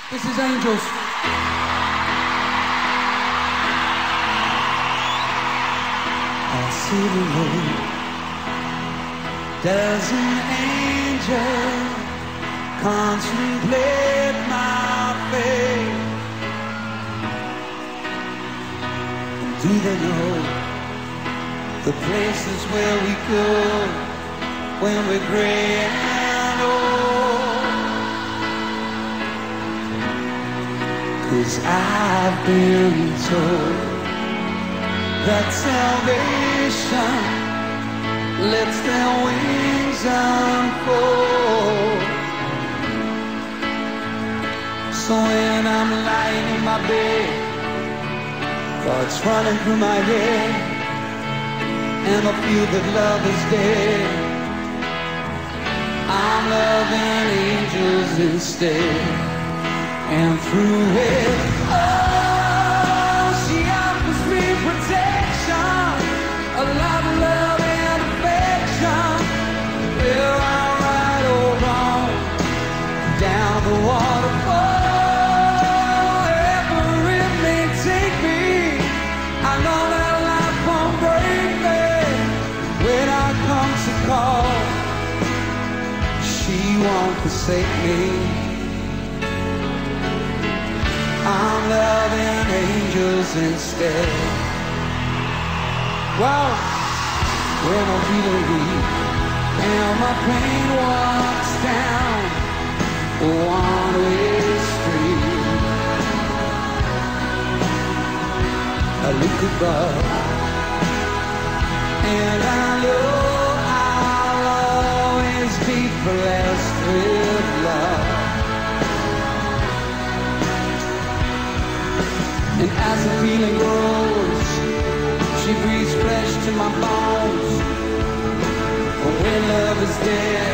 This is Angels. I see the road. Does an angel contemplate my fate? Do they know the places where we go when we're gray and old? 'Cause I've been told that salvation lets their wings unfold. So when I'm lying in my bed, thoughts running through my head, and I feel that love is dead, I'm loving angels instead. And through it, oh, she offers me protection, a lot of love and affection. Where I'm right or wrong, down the waterfall, wherever it may take me, I know that life won't break me. When I come to call, she won't forsake me. I'm loving angels instead. Well, when I'm feeling weak and my pain walks down a one-way street, I look above and I know I'll always be blessed with love. And as the feeling grows, she breathes fresh to my bones. When love is dead,